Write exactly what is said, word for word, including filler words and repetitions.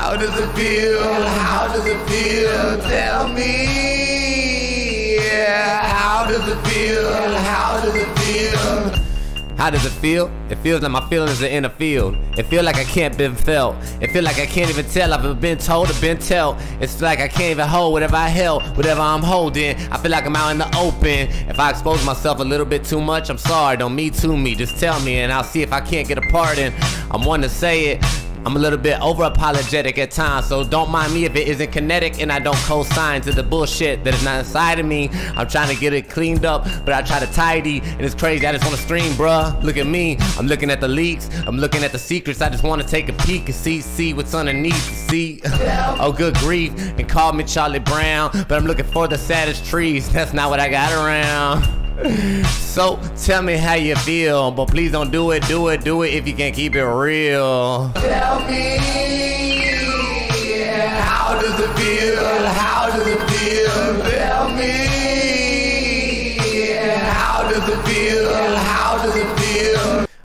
how does it feel? How does it feel? Tell me. Yeah, how does it feel? How does it feel? How does it feel? It feels like my feelings are in a field. It feel like I can't been felt. It feel like I can't even tell. I've been told or been told. It's like I can't even hold whatever I held, whatever I'm holding. I feel like I'm out in the open. If I expose myself a little bit too much, I'm sorry. Don't me to me. Just tell me and I'll see if I can't get a pardon. I'm one to say it. I'm a little bit over apologetic at times, so don't mind me if it isn't kinetic and I don't co-sign to the bullshit that is not inside of me. I'm trying to get it cleaned up, but I try to tidy, and it's crazy, I just want to stream, bruh. Look at me, I'm looking at the leaks, I'm looking at the secrets, I just want to take a peek and see, see what's underneath, see. Oh good grief, and call me Charlie Brown, but I'm looking for the saddest trees, that's not what I got around. So tell me how you feel, but please don't do it, do it, do it if you can't keep it real. Tell me, yeah, how does it feel? How does it feel? Tell me, yeah, how does it feel? How does it feel?